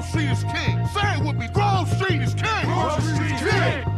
Street is king. Say it with me. Grove Street is king. Grove Street is king.